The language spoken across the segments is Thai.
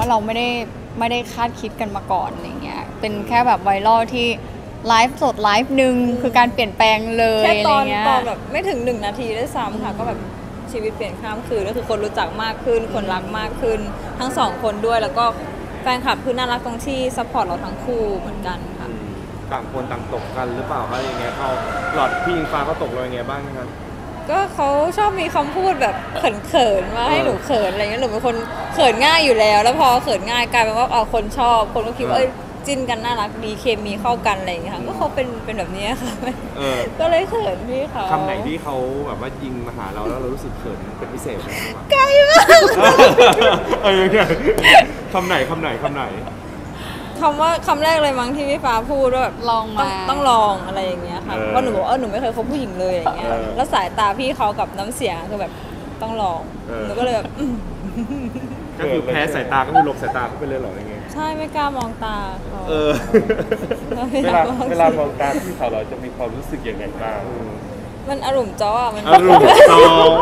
เราไม่ได้คาดคิดกันมาก่อนอะไรเงี้ยเป็นแค่แบบไวรัลที่ไลฟ์สดไลฟ์หนึ่งคือการเปลี่ยนแปลงเลยแค่อะไรเงี้ยตอนแบบไม่ถึง1 นาทีด้วยซ้ำค่ะก็แบบชีวิตเปลี่ยนข้ามคืนก็คือคนรู้จักมากขึ้นคนรักมากขึ้นทั้ง2 คนด้วยแล้วก็แฟนคลับคือน่ารักตรงที่ซัพพอร์ตเราทั้งคู่เหมือนกันค่ะต่างคนต่างตกกันหรือเปล่าคะอย่างเงี้ยเขาหลอดพี่อิงฟ้าเขาตกเราอย่างเงี้ยบ้างครับก็เขาชอบมีคำพูดแบบเขินๆมาให้หนูเขินอะไรเงี้ยหนูเป็นคนเขินง่ายอยู่แล้วพอเขินง่ายกลายเป็นว่าคนชอบคนก็คิดว่าจิ้นกันน่ารักดีเคมีเข้ากันอะไรอย่างเงี้ยค่ะก็เขาเป็นแบบนี้ค่ะก็เลยเขินพี่เขาคำไหนที่เขาแบบว่ายิงมาหาเราแล้วเรารู้สึกเขินเป็นพิเศษไหมไกลมากคำไหนคำว่าคำแรกเลยมั้งที่พี่ฟ้าพูดว่าแบบลองมาต้องลองอะไรอย่างเงี้ยค่ะเพราะหนูบอกหนูไม่เคยคบผู้หญิงเลยอย่างเงี้ยแล้วสายตาพี่เขากับน้ำเสียงคือแบบต้องลองหนูก็เลยแบบก็คือแพ้สายตาก็คือหลบสายตาเขาไปเลยเหรออย่างเงี้ยใช่ไม่กล้ามองตาเขาเวลามองตาพี่เขาเราจะมีความรู้สึกยังไงบ้างมันอารมณ์จ้อมันอารมณ์จ้อ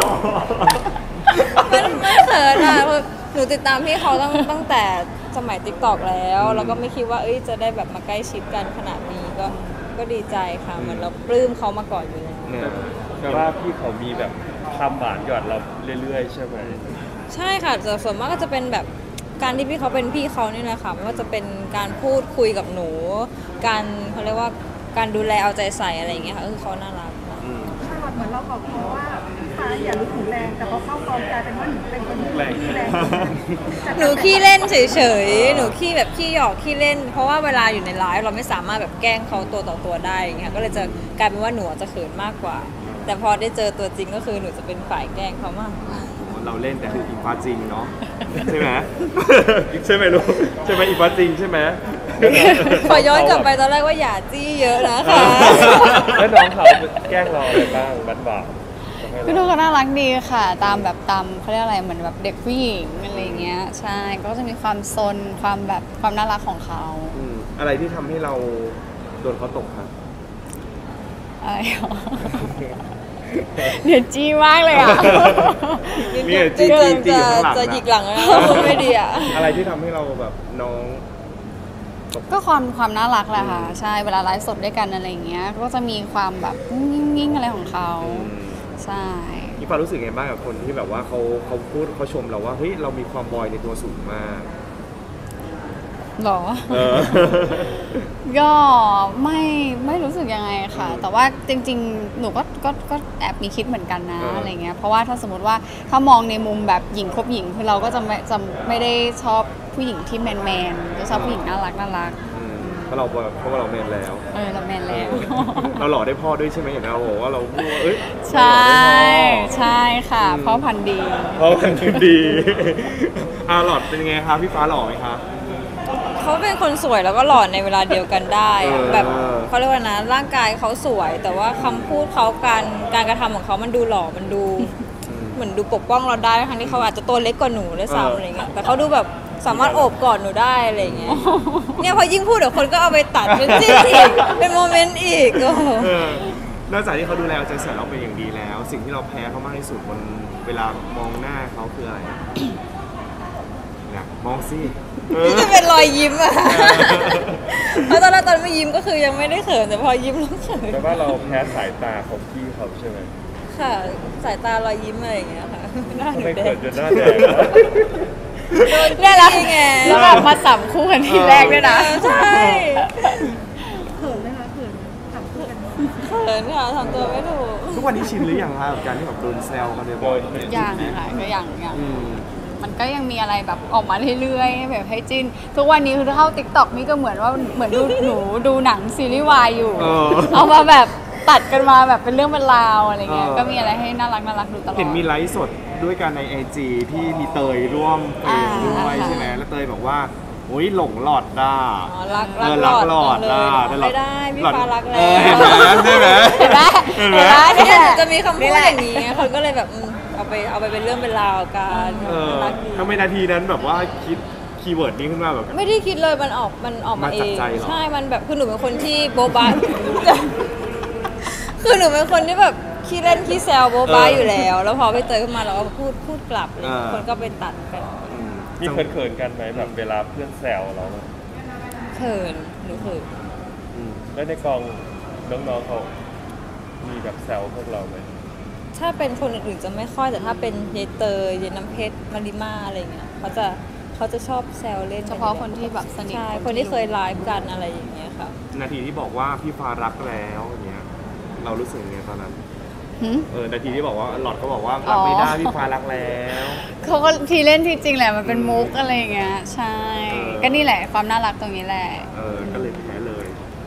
มันเขินอ่ะหนูติดตามพี่เขาตั้งแต่สมัย TikTok แล้วก็ไม่คิดว่าจะได้แบบมาใกล้ชิดกันขนาดนี้ก็ดีใจค่ะเหมือนเราปลื้มเขามาก่อนอยู่แล้วแต่ว่าพี่เขามีแบบคำหวานหยอดเราเรื่อยๆใช่ไหมใช่ค่ะแต่ส่วนมากก็จะเป็นแบบการที่พี่เขาเป็นพี่เขานี่แหละค่ะไม่ว่าจะเป็นการพูดคุยกับหนูการเขาเรียกว่าการดูแลเอาใจใส่อะไรอย่างเงี้ยค่ะคือเขาน่ารักเหมือนเราบอกเขาว่าฟ้าอย่ารู้ถึงแรงแต่พอเข้ากองกลายเป็นว่าหนูเป็นคนที่แรงหนูขี้เล่นเฉยๆหนูขี้แบบขี้หยอกขี้เล่นเพราะว่าเวลาอยู่ในไลฟ์เราไม่สามารถแบบแกล้งเขาตัวต่อตัวได้อย่างเงี้ยก็เลยจะกลายเป็นว่าหนูจะเขินมากกว่าแต่พอได้เจอตัวจริงก็คือหนูจะเป็นฝ่ายแกล้งเขามากเราเล่นแต่คืออิงฟ้าจริงเนาะใช่ไหมใช่ไหมลูกใช่ไหมอิงฟ้าจริงใช่ไหมขอย้อนกลับไปตอนแรกว่าอย่าจี้เยอะนะคะแล้วน้องเขาแกล้งเราอะไรบ้างบ้างพี่ลูกก็น่ารักดีค่ะตามเขาเรียกอะไรเหมือนแบบเด็กผู้หญิงอะไรเงี้ยใช่ก็จะมีความซนความแบบความน่ารักของเขาอะไรที่ทำให้เราโดนเขาตกครับอะไรเดี๋ยวจี้มากเลยอ่ะนี่จี้จะหยิกหลังแล้วไม่ดีอ่ะอะไรที่ทำให้เราแบบน้องก็ความน่ารักแหละค่ะใช่เวลาไลฟ์สดด้วยกันอะไรอย่างเงี้ยก็จะมีความแบบนิ่งๆอะไรของเขาใช่พี่ฟ้ารู้สึกไงบ้างกับคนที่แบบว่าเขาพูดเขาชมเราว่าเฮ้ยเรามีความบอยในตัวสูงมากหรอก็ไม่รู้สึกยังไงค่ะแต่ว่าจริงๆหนูก็แอบมีคิดเหมือนกันนะอะไรเงี้ยเพราะว่าถ้าสมมติว่าถ้ามองในมุมแบบหญิงคบหญิงคือเราก็จะไม่ได้ชอบผู้หญิงที่แมนจะชอบผู้หญิงน่ารักเพราะว่าเราแมนแล้วเราแมนแล้วเราหล่อได้พ่อด้วยใช่ไหมเห็นเราบอกว่าเราพูดว่าใช่ค่ะพ่อพันธุ์ดีหล่อเป็นยังไงคะพี่ฟ้าหล่อไหมคะเขาเป็นคนสวยแล้วก็หล่อในเวลาเดียวกันได้แบบเขาเรียกว่านะร่างกายเขาสวยแต่ว่าคำพูดเขาการกระทำของเขามันดูหล่อมันดูเหมือนดูปกป้องเราได้ทั้งที่เขาอาจจะตัวเล็กกว่าหนูด้วยซ้ำอะไรเงี้ยแต่เขาดูแบบสามารถโอบกอดหนูได้อะไรเงี้ยเนี่ยพอยิ่งพูดเดี๋ยวคนก็เอาไปตัดเป็นจิ้นอีกเป็นโมเมนต์อีกนอกจากที่เขาดูแลใจใส่เราเป็นอย่างดีแล้วสิ่งที่เราแพ้เขามากที่สุดบนเวลามองหน้าเขาคืออะไรมองสิจะเป็นรอยยิ้มอะเพราะตอนไม่ยิ้มก็คือยังไม่ได้เขินแต่พอยิ้มแล้วเขินแต่ว่าเราแพ้สายตาของพี่เขาใช่ไหมค่ะสายตารอยยิ้มอะไรอย่างเงี้ยค่ะไม่เขินจนหน้าแดงเนี่ยแล้วแบบมาสัมคู่กันทีแรกด้วยนะใช่เขินไหมคะเขินสัมคู่กันเขินค่ะทำตัวไม่ถูกทุกวันนี้ชินหรือยังคะกับการที่แบบโดนแซวกันบ่อยๆยังค่ะก็ยังมันก็ยังมีอะไรแบบออกมาเรื่อยๆแบบให้จิ้นทุกวันนี้คือเข้า TikTok นี่ก็เหมือนหนูดูหนังซีรีส์วายอยู่เอามาแบบตัดกันมาแบบเป็นเรื่องเป็นราวอะไรเงี้ยก็มีอะไรให้น่ารักดูตลอดเห็นมีไลฟ์สดด้วยกันใน IG ที่มีเตยร่วมเฟรมด้วยใช่ไหมแล้วเตยบอกว่าโอ้ยหลงหลอดด่ารักหลอดด่าไม่ได้พี่ฟ้ารักแล้วใช่ไหมเห็นไหมเนี่ยจะมีคำพูดอย่างนี้คนก็เลยแบบเอาไปเป็นเรื่องเป็นราวกันทำไมนาทีนั้นแบบว่าคิดคีย์เวิร์ดนี้ขึ้นมาแบบไม่ได้คิดเลยมันออกมาเองใช่มันแบบคือหนูเป็นคนที่โบ๊ะบ้าคือหนูเป็นคนที่แบบขี้เล่นขี้แซวโบ๊ะบ้าอยู่แล้วพอไปเจอขึ้นมาเราก็พูดกลับเลยคนก็ไปตัดกันจมีเขินๆกันไหมแบบเวลาเพื่อนแซวเราอะเขินหนูเขินแล้วในกองน้องๆเขามีแบบแซวพวกเราไหมถ้าเป็นคนอื่นๆจะไม่ค่อยแต่ถ้าเป็นเยเตยเยน้ำเพชรมาริมาอะไรเงี้ยเขาจะชอบแซวเล่นเฉพาะคนที่แบบสนิทใช่คนที่เคยไลฟ์กันอะไรอย่างเงี้ยค่ะนาทีที่บอกว่าพี่ฟ้ารักแล้วอย่างเงี้ยเรารู้สึกยังไงตอนนั้นหึนาทีที่บอกว่าหลอดก็บอกว่ารักไม่ได้พี่ฟ้ารักแล้วเขาก็ทีเล่นทีจริงแหละมันเป็นมุกอะไรอย่างเงี้ยใช่ ก็นี่แหละความน่ารักตรงนี้แหละก็เลยแพ้เลย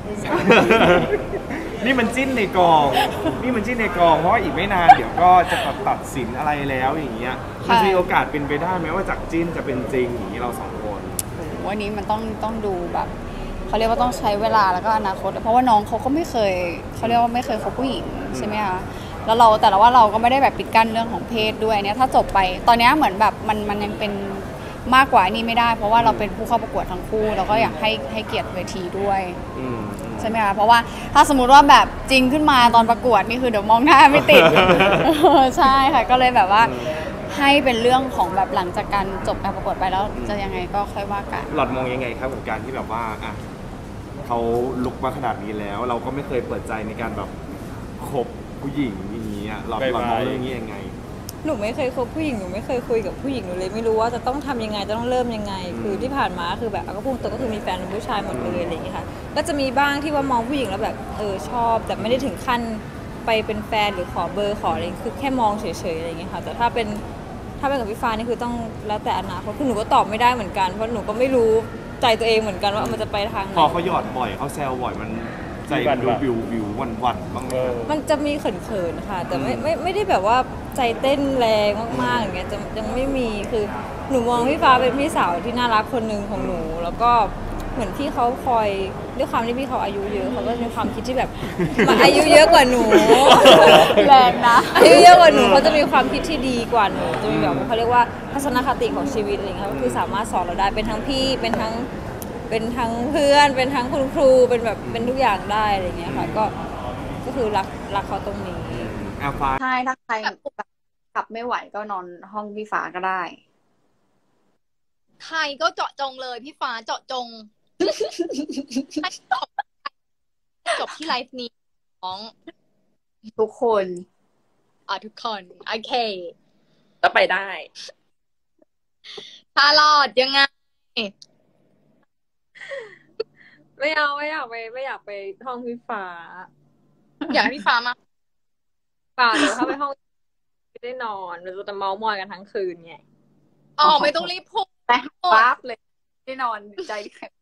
นี่มันจิ้นในกอง นี่มันจิ้นในกองเพราะว่าอีกไม่นานเดี๋ยวก็จะตัดสินอะไรแล้วอย่างเงี้ยมันจะมีโอกาสเป็นไปได้ไหมว่าจากจิ้นจะเป็นจริงอย่างนี้เราสองคนวันนี้มันต้องดูแบบเขาเรียกว่าต้องใช้เวลาแล้วก็อนาคต เพราะว่าน้องเขาก็ไม่เคยเขาเรียกว่าไม่เคยคบผู้หญิงใช่ไหมคะแล้วแต่ว่าเราก็ไม่ได้แบบปิดกั้นเรื่องของเพศด้วยเนี่ยถ้าจบไปตอนนี้เหมือนแบบมันยังเป็นมากกว่านี้ไม่ได้ เพราะว่าเราเป็นผู้เข้าประกวดทั้งคู่เราก็อยากให้เกียรติเวทีด้วยใช่ไหมคะเพราะว่าถ้าสมมุติว่าแบบจริงขึ้นมาตอนประกวดนี่คือเดี๋ยวมองหน้าไม่ติด ใช่ค่ะก็เลยแบบว่าให้เป็นเรื่องของแบบหลังจากการจบการประกวดไปแล้วจะยังไงก็ค่อยว่ากันหลอดมองยังไงครับกับการที่แบบว่าอ่ะเขาลุกมาขนาดนี้แล้ว เราก็ไม่เคยเปิดใจในการแบบคบผู้หญิงอย่างนี้หลอดมองเรื่องนี้ยังไงหนูไม่เคยคบผู้หญิงหนูไม่เคยคุยกับผู้หญิงหนูเลยไม่รู้ว่าจะต้องทำยังไงจะต้องเริ่มยังไง คือที่ผ่านมาคือแบบก็พูดตรงก็คือมีแฟนเป็นผู้ชายหมดเลยอะไรอย่างเงี้ยค่ะก็จะมีบ้างที่ว่ามองผู้หญิงแล้วแบบชอบแต่ไม่ได้ถึงขั้นไปเป็นแฟนหรือขอเบอร์ขออะไรคือแค่มองเฉยๆอะไรอย่างเงี้ยค่ะแต่ถ้าเป็นกับพี่ฟ้านี่คือต้องแล้วแต่อนาคตคือหนูก็ตอบไม่ได้เหมือนกันเพราะหนูก็ไม่รู้ใจตัวเองเหมือนกันว่ามันจะไปทางไหนพอเขาหยอดบ่อยเขาแซวบ่อยมันใจมันดูวิววันบ้างไหมมันจะมีเขินๆค่ะ แต่ไม่ได้แบบว่าใจเต้นแรงมากๆอย่างเงี้ยจะยังไม่มีคือหนูมองพี่ฟ้าเป็นพี่สาวที่น่ารักคนหนึ่งของหนู แล้วก็เหมือนพี่เขาคอยด้วยความที่พี่เขาอายุเยอะเขาก็มีความคิดที่แบบมันอายุเยอะกว่าหนูแรงนะอายุเยอะกว่าหนูเขาจะมีความคิดที่ดีกว่าหนูจะมีแบบเขาเรียกว่าทัศนคติของชีวิตอะไรเงี้ยก็คือสามารถสอนเราได้เป็นทั้งพี่เป็นทั้งเพื่อนเป็นทั้งคุณครูเป็นแบบเป็นทุกอย่างได้อะไรเงี้ยค่ะก็คือรักเขาตรงนี้ฟ้าใช่ถ้าใครแบบขับไม่ไหวก็นอนห้องพี่ฟ้าก็ได้ใครก็เจาะจงเลยพี่ฟ้าเจาะจง ให้จบที่ไลฟ์นี้ของทุกคนทุกคนโอเคก็ไปได้ชาลอดยังไงไม่อยากไปห้องพี่ฟ้าอยากให้พี่ฟ้ามาเปล่าเดี๋ยวถ้าไปห้องไม่ได้นอนเราจะเมาท์มอยกันทั้งคืนไงไม่ต้องรีบพูดไปปั๊บเลยได้นอนใจแข็ง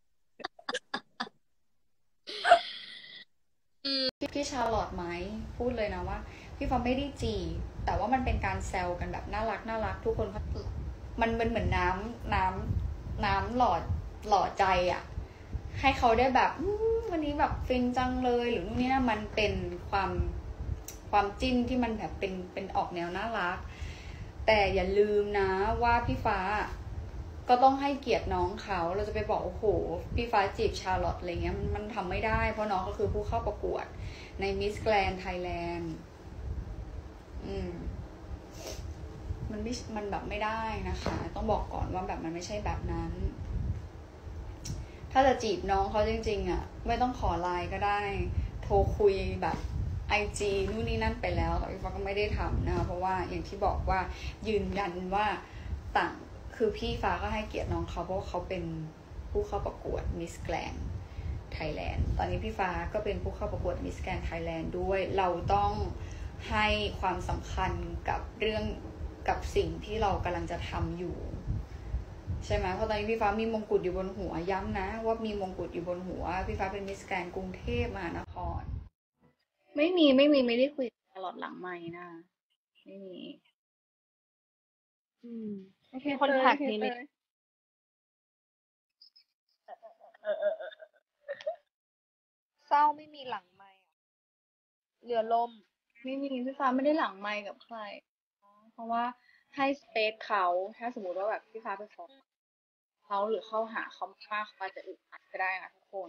พี่ชาลอตไหมพูดเลยนะว่าพี่ฟ้าไม่ได้จีบแต่ว่ามันเป็นการแซวกันแบบน่ารักทุกคนมันเป็นเหมือนน้ำหล่อใจอ่ะให้เขาได้แบบวันนี้แบบฟินจังเลยหรือนู่นนี่นะมันเป็นความจิ้นที่มันแบบเป็นออกแนวน่ารักแต่อย่าลืมนะว่าพี่ฟ้าก็ต้องให้เกียรติน้องเขาเราจะไปบอกโอ้โหพี่ฟ้าจีบชาร์ลอตอะไรเงี้ยมันทำไม่ได้เพราะน้องก็คือผู้เข้าประกวดใน Miss Grand Thailand มันแบบไม่ได้นะคะต้องบอกก่อนว่าแบบมันไม่ใช่แบบนั้นถ้าจะจีบน้องเขาจริงๆอ่ะไม่ต้องขอไลน์ก็ได้โทรคุยแบบ IG นู่นนี่นั่นไปแล้วแต่พี่ฟ้าก็ไม่ได้ทำนะคะเพราะว่าอย่างที่บอกว่ายืนยันว่าต่างคือพี่ฟ้าก็ให้เกียรติน้องเขาเพราะว่าเขาเป็นผู้เข้าประกวด Miss Grand Thailand ตอนนี้พี่ฟ้าก็เป็นผู้เข้าประกวด Miss Grand Thailand ด้วยเราต้องให้ความสำคัญกับสิ่งที่เรากำลังจะทำอยู่ใช่ไหมเพราะตอนนี้พี่ฟ้ามีมงกุฎอยู่บนหัวย้ำนะว่ามีมงกุฎอยู่บนหัวพี่ฟ้าเป็น Miss Grand กรุงเทพมหานครไม่ได้คุยตลอดหลังไมค์นะไม่มีโอเคคอนแทคนี้ไหมเศร้าไม่มีหลังไมค์เรือล่มไม่มีพี่ฟ้าไม่ได้หลังไมค์กับใครเพราะว่าให้สเปซเขาถ้าสมมติว่าแบบพี่ฟ้าไปฟ้องเขาหรือเข้าหาเขามากเขาอาจจะอึดอัดก็ได้นะทุกคน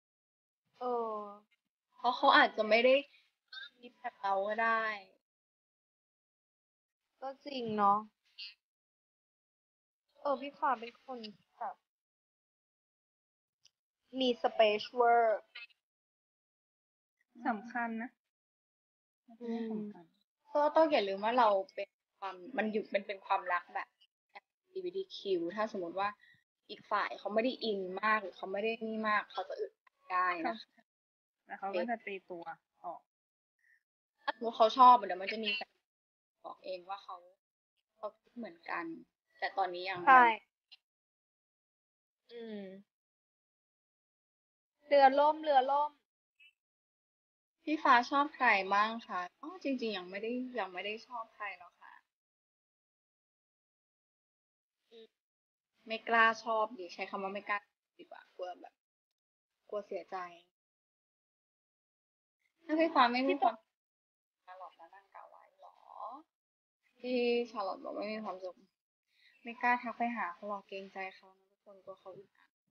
เพราะเขาอาจจะไม่ได้คิดแบบเราก็ได้ก็จริงเนาะพี่ฟ้าเป็นคนแบบมีสเปซเวอร์สำคัญนะเป็นเรื่องสำคัญก็ต้องอย่าลืมว่าเราเป็นมันเป็นความรักแบบ LGBTQ ถ้าสมมติว่าอีกฝ่ายเขาไม่ได้อินมากหรือเขาไม่ได้นี่มากเขาจะอึดอัดได้นะแล้วเขาก็จะตีตัวออกถ้าสมมติเขาชอบเดี๋ยวมันจะมีแฟนบอกเองว่าเขาคิดเหมือนกัน แต่ตอนนี้ยังใช่เรือล่มพี่ฟ้าชอบใครบ้างคะจริงๆยังไม่ได้ชอบใครหรอกค่ะไม่กล้าชอบดีใช้คำว่าไม่กล้าดีกว่ากลัวแบบกลัวเสียใจถ้าพี่ฟ้าไม่มีความชาลอตแล้วนั่งกล่าวไว้หรอที่ชาลอตบอกไม่มีความสุขไม่กล้าทักไปหาเขาหรอกเกรงใจเขานะทุกคนกลัวเขาอึดอัด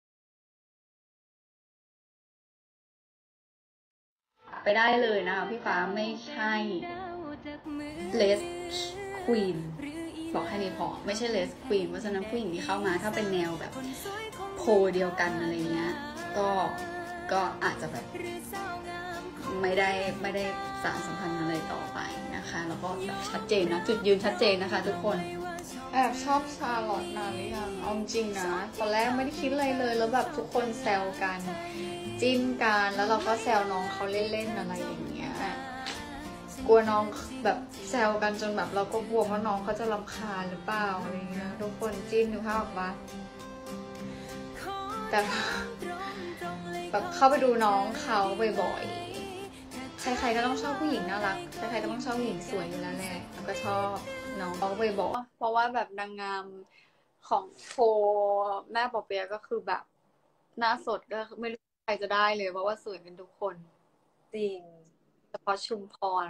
ไปได้เลยนะคะพี่ฟ้าไม่ใช่เลสควีนบอกให้นี้พอไม่ใช่เลสควีนเพราะฉะนั้นผู้หญิงที่เข้ามาถ้าเป็นแนวแบบโพลเดียวกันอะไรเงี้ยก็อาจจะแบบไม่ได้สานสัมพันธ์อะไรต่อไปนะคะแล้วก็แบบชัดเจนนะจุดยืนชัดเจนนะคะทุกคนแอบชอบชาลอตนานหรือยังเอาจริงนะตอนแรกไม่ได้คิดอะไรเลยแล้วแบบทุกคนแซวกันจิ้นกันแล้วเราก็แซวน้องเขาเล่นๆอะไรอย่างเงี้ยกลัวน้องแบบแซวกันจนแบบเราก็กลัวว่าน้องเขาจะรำคาญหรือเปล่าอะไรเงี้ยทุกคนจิ้นดูภาพออกปะแต่แบบเข้าไปดูน้องเขาบ่อยๆใครๆก็ต้องชอบผู้หญิงน่ารักใครๆก็ต้องชอบผู้หญิงสวยอยู่แล้วแหละแล้วก็ชอบน้องเขาบ่อยๆเพราะว่าแบบนางงามของโชว์แม่ปอเปียะก็คือแบบหน้าสดก็ไม่รู้ใครจะได้เลยเพราะว่าสวยกันทุกคนจริงเฉพาะชุมพร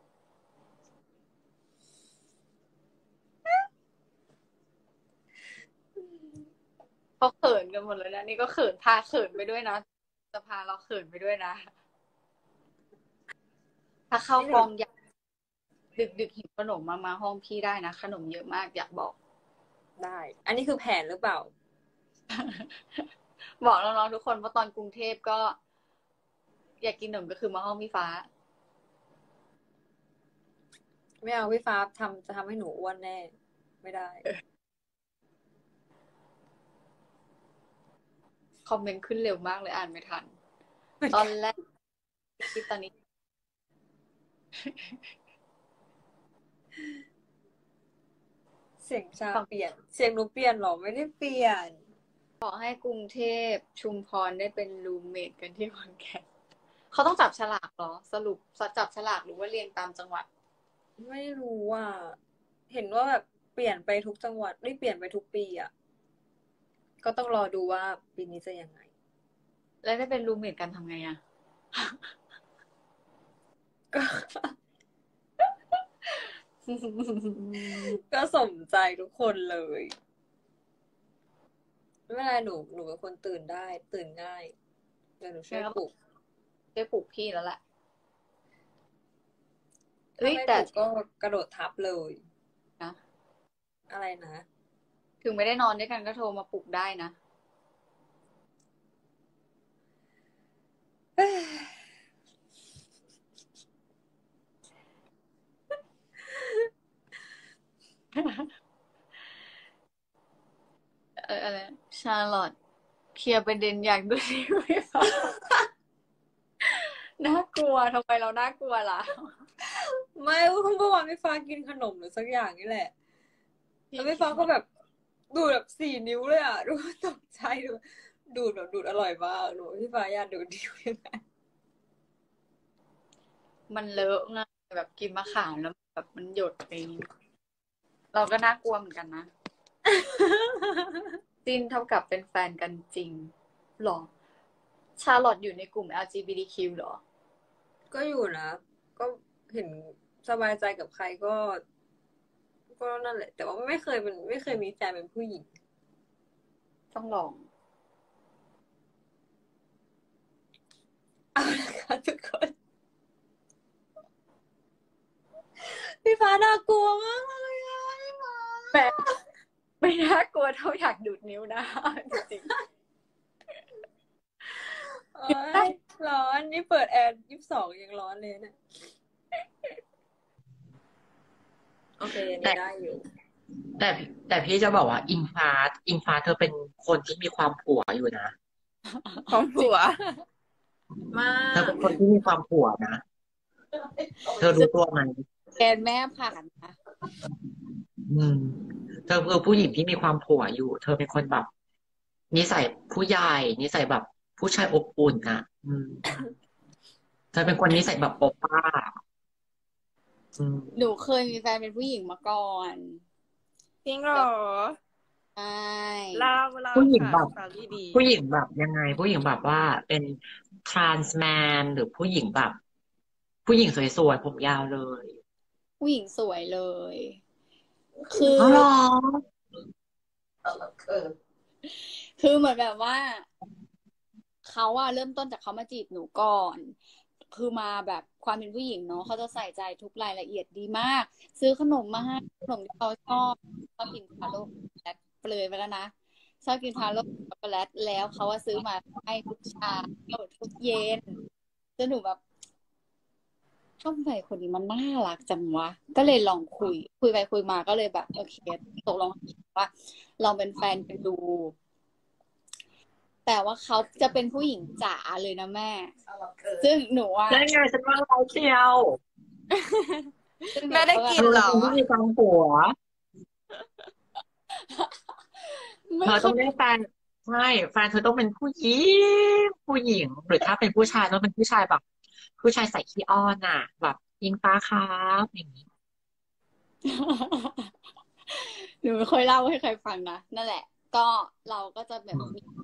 เขาเขินกันหมดเลยนะนี่ก็เขินพาเขินไปด้วยนะจะพาเราเขินไปด้วยนะถ้าเข้ากองอยากดึกหิวขนมมาห้องพี่ได้นะขนมเยอะมากอยากบอกได้ อันนี้คือแผนหรือเปล่าบอกน้องๆทุกคนว่าตอนกรุงเทพก็ อยากกินขนมก็คือมาห้องพี่ฟ้าไม่เอาพี่ฟ้าจะทำให้หนูอ้วนแน่ ไม่ได้คอมเมนต์ขึ้นเร็วมากเลยอ่านไม่ทัน ตอนแรกคิดตอนนี้เสียงชาเปลี่ยน เสียงหนูเปลี่ยนหรอไม่ได้เปลี่ยนขอให้กรุงเทพชุมพรได้เป็นรูมเมทกันที่ขอนแก่นเขาต้องจับฉลากเหรอ สรุปจับฉลากหรือว่าเรียงตามจังหวัดไม่รู้ว่า เห็นว่าแบบเปลี่ยนไปทุกจังหวัดไม่เปลี่ยนไปทุกปีอ่ะ ก็ต้องรอดูว่าปีนี้จะยังไงแล้วได้เป็นรูมเมทกันทำไงอะก็สมใจทุกคนเลยไม่เป็นไรหนูเป็นคนตื่นได้ตื่นง่ายเดี๋ยวหนูช่วยปลุกได้ปลูกพี่แล้วแหละถ้าไม่ปลุกก็กระโดดทับเลยนะอะไรนะถึงไม่ได้นอนด้วยกันก็โทรมาปลุกได้นะ อะไรชาร์ลอตเคลียร์ประเด็นอยากดูทีวีฟ้า น่ากลัวทำไมเราน่ากลัวล่ะไม่เมื่อวานพี่ฟ้ากินขนมหรือสักอย่างนี่แหละแล้วพี่ฟ้าก็แบบดูดแบบ4 นิ้วเลยอ่ะดูตกใจดูดแบบดูดอร่อยมากหนูพี่ฟ้าอยากดูดนิ้วยังไงมันเลอะไงแบบกินมะขามแล้วแบบมันหยดไปเราก็น่ากลัวเหมือนกันนะ จิ้นเท่ากับเป็นแฟนกันจริงหรอ ชาร์ลอตอยู่ในกลุ่ม LGBTQ หรอก็อยู่นะก็เห็นสบายใจกับใครก็นั่นแหละ แต่ว่าไม่เคยมีแฟนเป็นผู้หญิงต้องลองเอาละค่ะทุกคนพี่ฟ้าน่ากลัวมากเลยอะพี่ฟ้าแหมไม่น่ากลัวเท่าอยากดูดนิ้วนะจริงๆโอ๊ยร้อนนี่เปิดแอร์22ยังร้อนเลยเนี่ยโอเคอันนี้ได้อยู่แต่พี่จะบอกว่าอิงฟ้าเธอเป็นคนที่มีความผัวอยู่นะของผัวมาเธอเป็นคนที่มีความผัวนะ เธอรู้ตัวไหมแกนแม่ผ่านนะอืม เธอคือผู้หญิงที่มีความผัวอยู่ เธอเป็นคนแบบนิสัยผู้ใหญ่นิสัยแบบผู้ชายอบอุ่นอ่ะ เธอเป็นคนนิสัยแบบโอป้าหนูเคยมีแฟนเป็นผู้หญิงมาก่อนจริงเหรอใช่เล่าผู้หญิงแบบสาวดีผู้หญิงแบบยังไง ผู้หญิงแบบว่าเป็นทรานส์แมนหรือผู้หญิงแบบ ผู้หญิงสวยๆผมยาวเลยผู้หญิงสวยเลย คืออ๋อเหรอคือเหมือนแบบว่าเขาอะเริ่มต้นจากเขามาจีบหนูก่อน คือมาแบบความเป็นผู้หญิงเนาะเขาจะใส่ใจทุกรายละเอียดดีมาก ซื้อขนมมาให้ขนมที่เขาชอบกินทาโร่ช็อกโกแลตเปลือยไปแล้วนะชอบกินทาโร่ช็อกโกแลตแล้วเขาว่าซื้อมาให้ทุกเช้าทุกเย็นจนหนูแบบทำไมคนนี้มันน่ารักจังวะก็เลยลองคุยไปคุยมาก็เลยแบบโอเคตกลงว่าลองเป็นแฟนกันดู แต่ว่าเขาจะเป็นผู้หญิงจ๋าเลยนะแม่ ซึ่งหนูว่าได้ไงฉันว่าเราเชียวๆแม่ได้กินเหรอเธอเป็นคนที่มีความผัวไม่เธอต้องได้แฟนใช่แฟนเธอต้องเป็นผู้หญิงหรือถ้าเป็นผู้ชายต้องเป็นผู้ชายแบบ ผู้ชายใส่ขี้อ้อนอ่ะ แบบยิงฟ้าครับอย่างนี้หนูไม่ค่อยเล่าให้ใครฟังนะนั่นแหละ ก็เราก็จะแบบ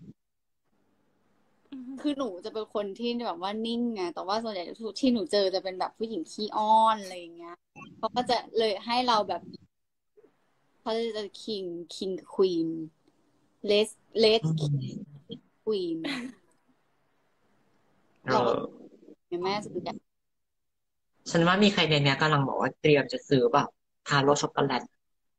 คือหนูจะเป็นคนที่แบบว่านิ่งไงแต่ว่าส่วนใหญ่ที่หนูเจอจะเป็นแบบผู้หญิงขี้อ้อนอะไรอย่างเงี้ยเขาก็จะเลยให้เราแบบเขาจะคิงควีนเลสควีน เรา แม่สุดยอดฉันว่ามีใครในเนี้ยกำลังบอกว่าเตรียมจะซื้อแบบทาโร่ช็อกโกแลต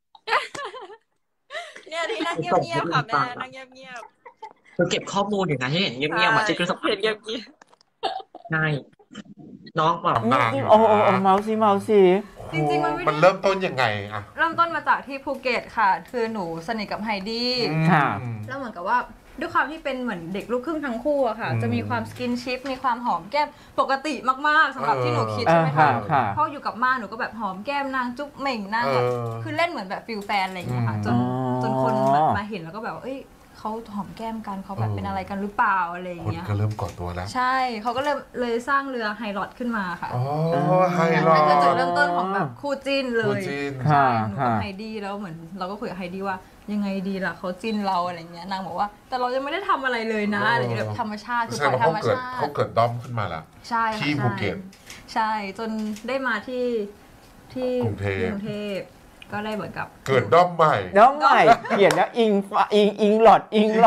เนี่ยที่นั่งเงียบๆค่ะแม่นั่งเงียบเธอเก็บข้อมูลอยู่นะที่เห็นๆเงียบๆมาที่คือสัมผัสเห็นเงียบใช่น้องแบบนางโอ้เมาสิจริงๆมันไม่ได้มันเริ่มต้นยังไงอะเริ่มต้นมาจากที่ภูเก็ตค่ะ คือหนูสนิทกับไฮดี้ค่ะแล้วเหมือนกับว่าด้วยความที่เป็นเหมือนเด็กลูกครึ่งทั้งคู่อะค่ะ จะมีความสกินชิปมีความหอมแก้มปกติมากๆสำหรับที่หนูคิดใช่ไหมคะค่ะเพราะอยู่กับม่าหนูก็แบบหอมแก้มนางจุ๊บเหม่งนางแบบคือเล่นเหมือนแบบฟิลแฟนอะไรอย่างเงี้ยค่ะจนคนแบบมาเห็นแล้วก็แบบเอ้ยเขาหอมแก้มกันเขาแบบเป็นอะไรกันหรือเปล่าอะไรอย่างคนเงี้ยก็เริ่มก่อตัวแล้วใช่เขาก็เลยสร้างเรือไฮรอดขึ้นมาค่ะอ๋อไฮรอนั่นคือจุดดเริ่มต้นของแบบคู่จิ้นเลคู่ยจิ้นใช่หนูกับไฮดี้แล้วเหมือนเราก็คุยกับไฮดี้ว่ายังไงดีล่ะเขาจิ้นเราอะไรเงี้ยนางบอกว่าแต่เรายังไม่ได้ทำอะไรเลยนะอะไรอย่างเงี้ยแบบธรรมชาติคือแสดปล่งอยว่าธรรมชาติเขาเกิดด้อมขึ้นมาแล้วใช่ค่ะที่ภูเก็ตใช่จนได้มาที่กรุงเทพก็ได้เหมือนกับเกิดด้อมใหม่น้องใหม่เขียนแล้วอิงหลอด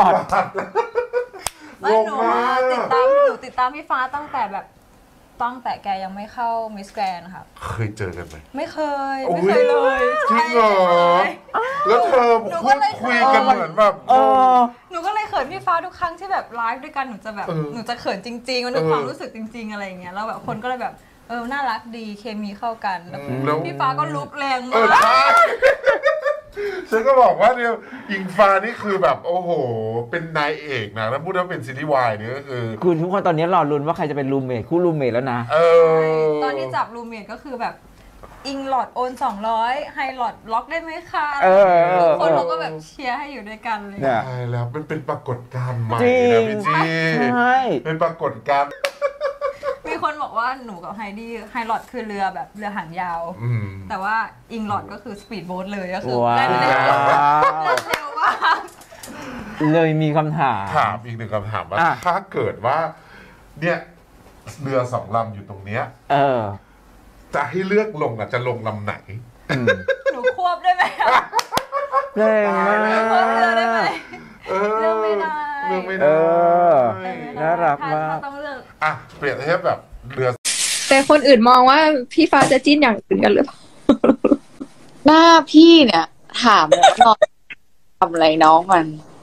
ไม่หนูว่าติดตามพี่ฟ้าตั้งแต่แกยังไม่เข้ามิสแกรนด์ค่ะเคยเจอกันไหมไม่เคยโอ้ไม่ยเคยเลยจริงเหรอ แล้วเธอหนูพูก็ดเลยคุยกันเหมือนแบบหนูก็เลยเขินพี่ฟ้าทุกครั้งที่แบบไลฟ์ด้วยกันหนูจะแบบหนูจะเขินจริงๆมันเป็นความรู้สึกจริง ๆอะไรอย่างเงี้ยแล้วแบบคนก็เลยแบบน่ารักดีเคมีเข้ากันแล้วพี่ฟ้าก็ลุกแรงมากใช่ฉันก็บอกว่าเนี่ยอิงฟ้านี่คือแบบโอ้โห เป็นนายเอกนะถ้าพูดว่าเป็นซีรีส์วายนี่ก็คือคือทุกคนตอนนี้รอลุ้นว่าใครจะเป็นรูมเมทคู่รูมเมทแล้วนะตอนที่จับรูเมทก็คือแบบอิงหลอดโอน200ไฮหลอดล็อกได้ไหมคะคนเราก็แบบเชียร์ให้อยู่ด้วยกันเลยใช่แล้วมันเป็นปรากฏการณ์ใหม่จรินะงพี่จีใช่เป็นปรากฏการณ์มีคนบอกว่าหนูกับไฮดี้ไฮหลอดคือเรือแบบเรือหางยาวอืมแต่ว่าอิงหลอดก็คือสปีดโบ๊ทเลยก็คือว้าแล่นเร็ววแล่นเร็วมากเลยมีคำถามถามอีกหนึ่งคำถามว่าอ่ะถ้าเกิดว่าเนี่ยเรือสองลำอยู่ตรงเนี้ย จะให้เลือกลงจะลงลำไหนหนูควบได้ไหมเก่งมากควบเรือได้ไหมเลือกไม่ได้เลือกไม่ได้น่ารักมากถ้ต้องเลือกอ่ะเปรียบเทียบแบบเรือแต่คนอื่นมองว่าพี่ฟ้าจะจิ้นอย่างอื่นกันหรือเปล่าหน้าพี่เนี่ยถามแล้วนอนทำอะไรน้องมัน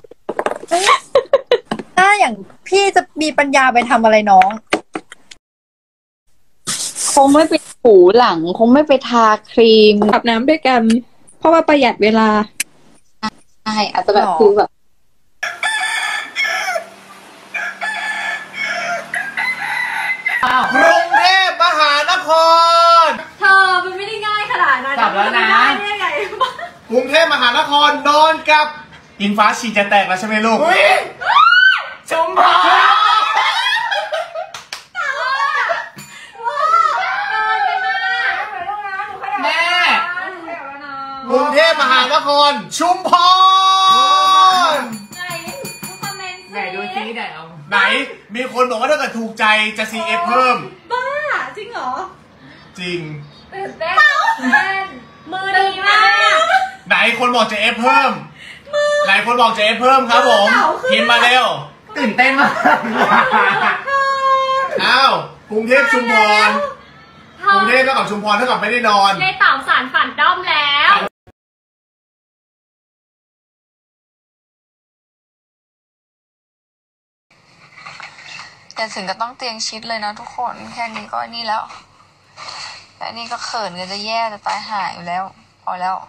ถ้าอย่างพี่จะมีปัญญาไปทำอะไรน้องคงไม่ไปถูหลัง คงไม่ไปทาครีมอาบน้ำด้วยกัน เพราะว่าประหยัดเวลาใช่อาจจะแบบหรอคือแบบกรุงเทพมหานครเธอมันไม่ได้ง่ายขนาดนั้นกลับแล้วนะกรุงเทพมหานครนอนกับอิงฟ้าฉี่จะแตกแล้วใช่ไหมลูกชมพรแม่กรุงเทพมหานครชุมพรไหนดูซิไหนมีคนบอกว่าถ้าเกิดถูกใจจะ CF เพิ่มบ้าจริงเหรอจริงตื่นเต้นมือดีมากไหนคนบอกจะ F เพิ่มไหนคนบอกจะ F เพิ่มครับผมพิมพ์มาเร็วตื่นเต้นมากอ้าวกรุงเทพชุมพรกรุงเทพเท่ากับชุมพรเท่ากับไม่ได้นอนยายเต่าสารฝันด้อมแล้วแต่ถึงก็ต้องเตียงชิดเลยนะทุกคนแค่นี้ก็นี่แล้วแค่นี้ก็เขินกันจะแย่จะตายหายอยู่แล้วพอแล้ว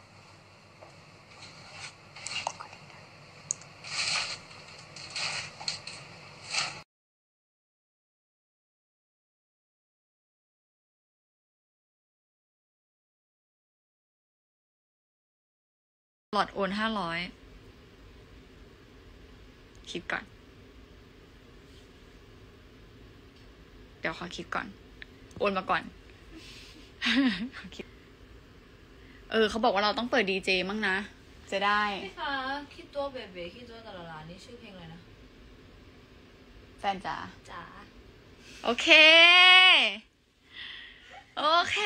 หลอดโอน500คิดก่อน เดี๋ยวขอคิดก่อน โอนมาก่อน เขาบอกว่าเราต้องเปิดดีเจมั้งนะ จะได้พี่คะคิดตัวเบเบคิดตัวตลาดนี่ชื่อเพลงอะไรนะแฟนจ๋าจ๋าโอเค โอเค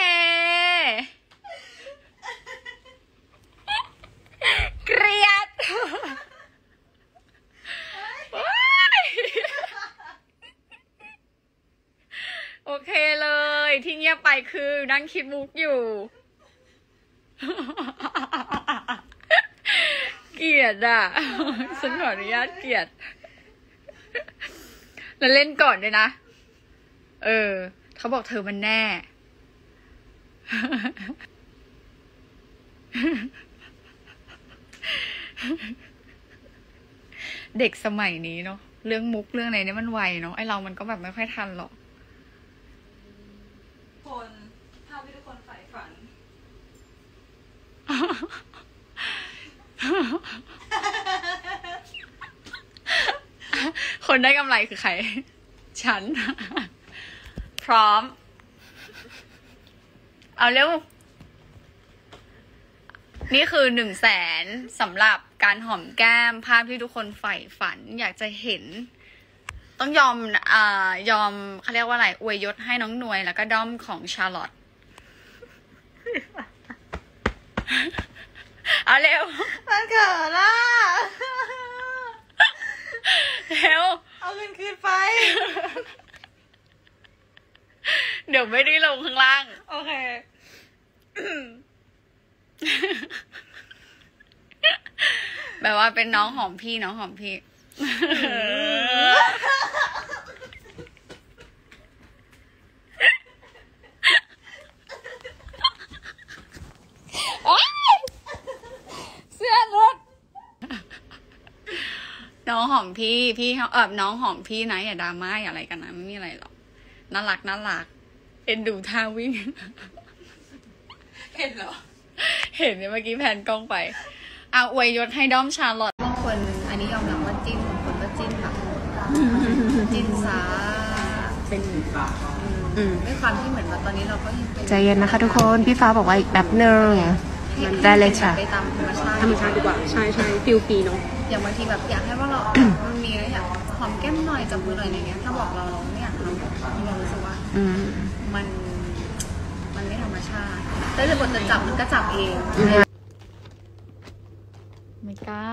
เกลียด โอเคเลยที่เงียบไปคือนั่งคิดมุกอยู่ เกลียดอ่ะ ฉันขออนุญาตเกลียด แล้วเล่นก่อนด้วยนะ เขาบอกเธอมันแน่ เด็กสมัยนี้เนาะเรื่องมุกเรื่องอะไรเนี่ยมันไวเนาะไอเรามันก็แบบไม่ค่อยทันหรอกคนภาพที่ทุกคนใฝ่ฝันคนได้กำไรคือใคร ฉัน พร้อม เอาเร็ว นี่คือ100,000สำหรับการหอมแก้มภาพที่ทุกคนใฝ่ฝันอยากจะเห็น ต้องยอมเขาเรียกว่าอะไรอวยยศให้น้องหน่วยแล้วก็ด้อมของชาร์ลอต เอาเร็วมันเกิดอ่ะเร็วเอาเงินคืนไปเดี๋ยวไม่ได้ลงข้างล่างโอเคแบบว่าเป็นน้องหอมพี่น้องหอมพี่ เสื้อรถน้องหอมพี่น้องหอมพี่นะอย่าดราม่าอย่าอะไรกันนะไม่มีอะไรหรอกน่ารักเอ็นดูท่าวิ่ง เห็นเหรอ เห็นเนี่ยเมื่อกี้แผนกล้องไปเอาอวยยศให้ด้อมชาร์ลอตบางคนอันนี้ยอมรับว่าจิ้นบางคนก็จิ้นแบบจิ้นซาเป็นด้วยความที่เหมือนว่าตอนนี้เราก็ยังเป็นใจเย็นนะคะทุกคนพี่ฟ้าบอกว่าอีกแป๊บหนึ่งได้เลยค่ะไปตามธรรมชาติธรรมชาติดีกว่า ใช่ฟิลฟรีเนาะอย่างบางทีแบบอยากให้ว่าเรา มันมีแล้วอยากหอมแก้มหน่อยจับมือหน่อยอย่างเงี้ยถ้าบอกเราไม่อยากทำเรารู้สึกว่ามันไม่ธรรมชาติแต่ถ้าบทจะจับมันก็จับเองไม่กล้า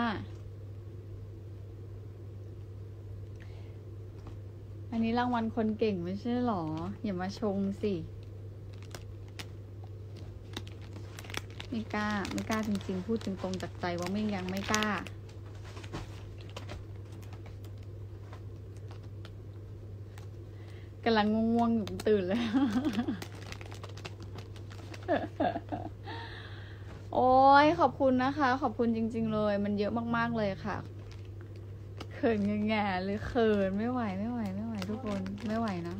อันนี้รางวัลคนเก่งไม่ใช่หรออย่ามาชงสิไม่กล้าจริงๆพูดตรงๆจากใจว่ายังไม่กล้ากำลังง่วงๆอยู่ตื่นเลย โอ้ยขอบคุณนะคะ ขอบคุณจริงๆเลยมันเยอะมากๆเลยค่ะเขินแง่ๆเลยเขินไม่ไหวทุกคนไม่ไหวนะ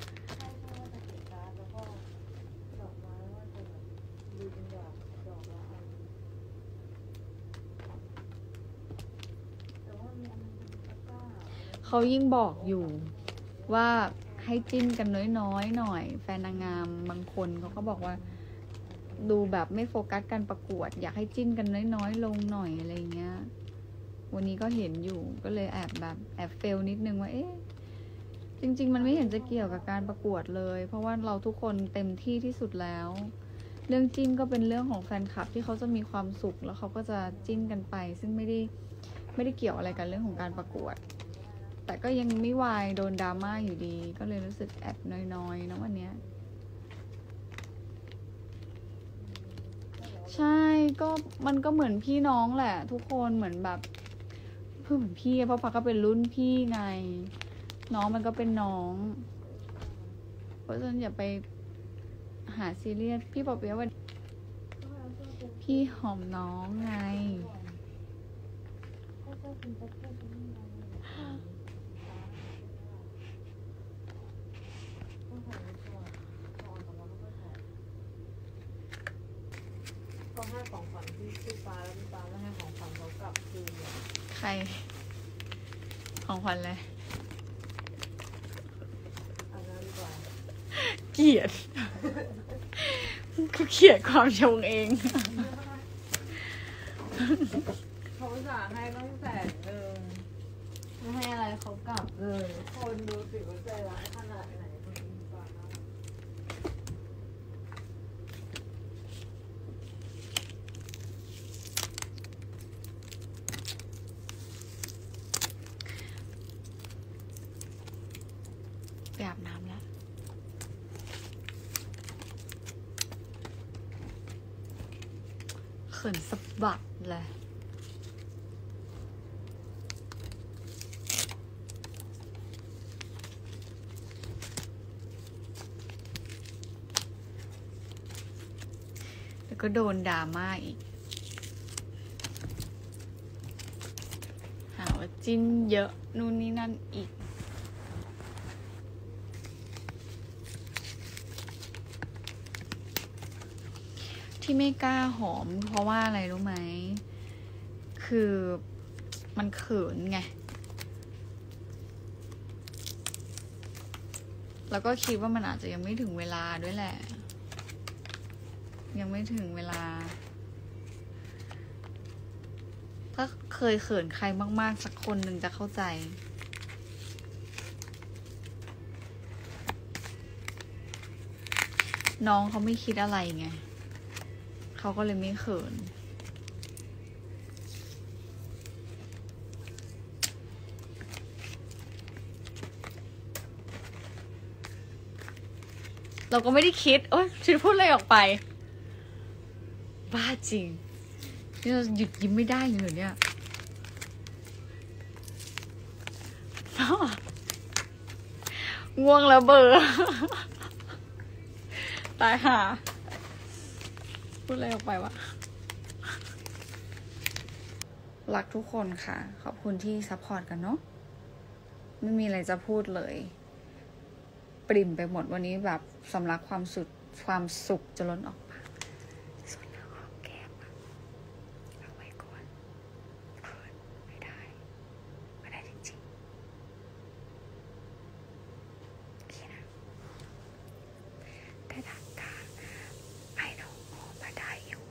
เขายิ่งบอกอยู่ว่าให้จิ้นกันน้อยๆหน่อยแฟนนางงามบางคนเขาก็บอกว่าดูแบบไม่โฟกัสการประกวดอยากให้จิ้นกันน้อยๆลงหน่อยอะไรเงี้ยวันนี้ก็เห็นอยู่ก็เลยแอบเฟลนิดนึงว่าเอ๊ะจริงๆมันไม่เห็นจะเกี่ยวกับการประกวดเลยเพราะว่าเราทุกคนเต็มที่ที่สุดแล้วเรื่องจิ้นก็เป็นเรื่องของแฟนคลับที่เขาจะมีความสุขแล้วเขาก็จะจิ้นกันไปซึ่งไม่ได้เกี่ยวอะไรกับเรื่องของการประกวดแต่ก็ยังไม่วายโดนดราม่าอยู่ดีก็เลยรู้สึกแอบน้อยๆนะวันเนี้ยใช่ก็มันก็เหมือนพี่น้องแหละทุกคนเหมือนแบบเพื่อนเหมือนพี่เพราะพักก็เป็นรุ่นพี่ไงน้องมันก็เป็นน้องเพราะฉะนั้นอย่าไปหาซีเรียสพี่ปอเปี๊ยะว่าพี่หอมน้องไงก็ให้ของขวัญพี่ฟ้าแล้วพี่ฟ้าไม่ให้ของขวัญเขากลับคืนใครของขวัญเลยเกลียดเขาเกลียดความชงเองเขาจะให้ตั้ง100,000ไม่ให้อะไรเขากลับเลยคนดูสิว่าใจร้ายขนาดไหนไปอาบน้ำแล้วเขินสะบัดเลยแล้วก็โดนดราม่าอีกหาว่าจิ้นเยอะนู่นนี่นั่นอีกที่ไม่กล้าหอมเพราะว่าอะไรรู้ไหมคือมันเขินไงแล้วก็คิดว่ามันอาจจะยังไม่ถึงเวลาด้วยแหละยังไม่ถึงเวลาถ้าเคยเขินใครมากๆสักคนหนึ่งจะเข้าใจน้องเขาไม่คิดอะไรไงเขาก็เลยไม่เขินเราก็ไม่ได้คิดโอ๊ยฉันพูดอะไรออกไปบ้าจริงนี่เราหยุดยิ้มไม่ได้อยู่เนี่ยง่วงแล้วเบอร์ตายห่าพูดอะไรออกไปวะรักทุกคนค่ะขอบคุณที่ซัพพอร์ตกันเนาะไม่มีอะไรจะพูดเลยปริ่มไปหมดวันนี้แบบสำลักความสุขจะล้นออกมาส่วนของแก้มเอาไว้ก่อนเขินไม่ได้จริงๆโอเคนะแต่ดักตาไอ้น้องออกมาได้อยู่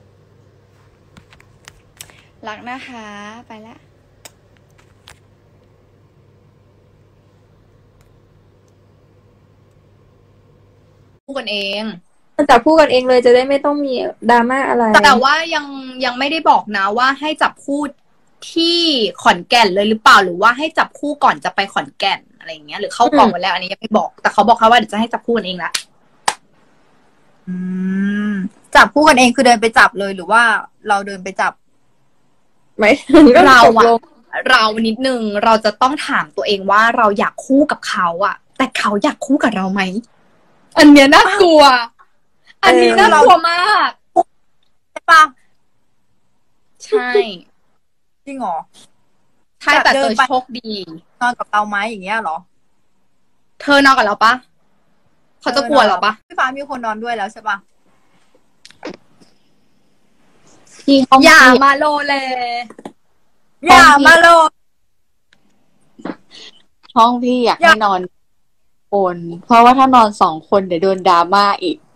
รักนะคะไปแล้วพูดกันเองจับคู่กันเองเลยจะได้ไม่ต้องมีดราม่าอะไรแต่ว่ายังไม่ได้บอกนะว่าให้จับคู่ที่ขอนแก่นเลยหรือเปล่าหรือว่าให้จับคู่ก่อนจะไปขอนแก่นอะไรอย่างเงี้ยหรือเข้ากองกันแล้วอันนี้ยังไม่บอกแต่เขาบอกแค่ว่าเดี๋ยวจะให้จับคู่กันเองละมจับคู่กันเองคือเดินไปจับเลยหรือว่าเราเดินไปจับไม่เรานิดนึงเราจะต้องถามตัวเองว่าเราอยากคู่กับเขาอะแต่เขาอยากคู่กับเราไหมอันเนี้ยน่ากลัว อันนี้น่ากลัวมากใช่ปะใช่จริงเหรอใช่แต่เธอโชคดีนอนกับเราไหมอย่างเงี้ยเหรอเธอนอนกับเราปะเขาจะกลัวเราปะพี่ฟ้ามีคนนอนด้วยแล้วใช่ปะอย่ามาโลเลอย่ามาโลห้องพี่อยากให้นอนคนเพราะว่าถ้านอน2 คนเดี๋ยวโดนดราม่าอีก